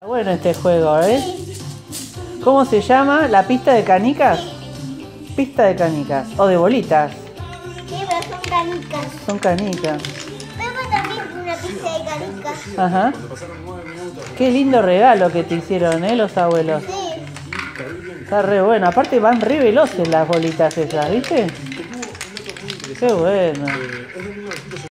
Bueno, este juego, ¿eh? ¿Cómo se llama? ¿La pista de canicas? Pista de canicas. O de bolitas. Sí, pero son canicas. Son canicas. Pero también una pista de canicas. Ajá. Qué lindo regalo que te hicieron, los abuelos. Sí. Está re bueno. Aparte van re veloces las bolitas esas, ¿viste? Qué bueno.